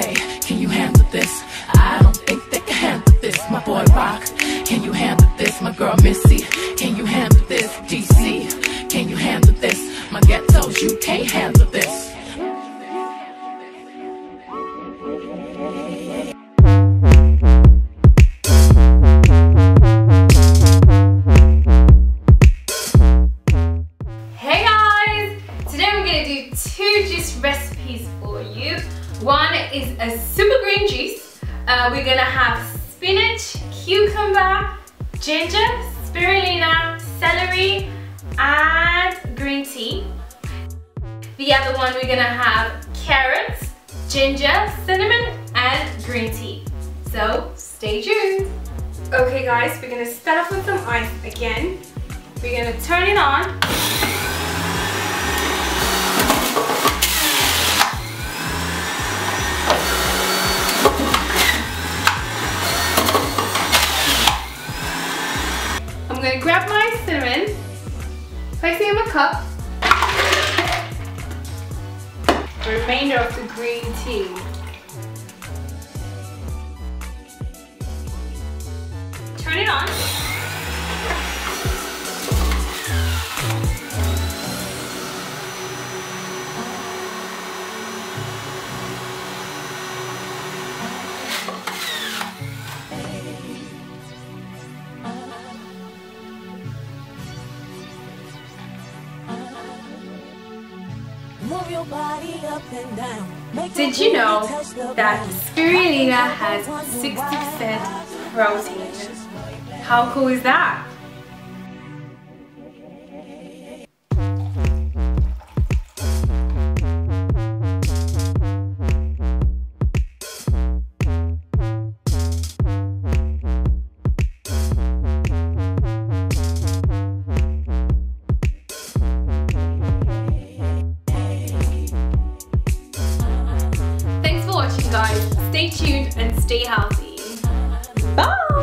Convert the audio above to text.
UK, can you handle this? I don't think they can handle this. My boy Rock, can you handle this? My girl Missy, can you handle this? DC, can you handle this? My ghettos, you can't handle this. Hey guys! Today we're going to do 2 juice recipes for you. One is a super green juice. We're going to have spinach, cucumber, ginger, spirulina, celery, and green tea. The other one we're going to have carrots, ginger, cinnamon, and green tea. So stay tuned. Okay guys, we're going to start off with some ice again. We're going to turn it on. I'm going to grab my cinnamon, place it in my cup, the remainder of the green tea. Turn it on. Did you know that spirulina has 60% protein? How cool is that? Guys, stay tuned and stay healthy. Bye!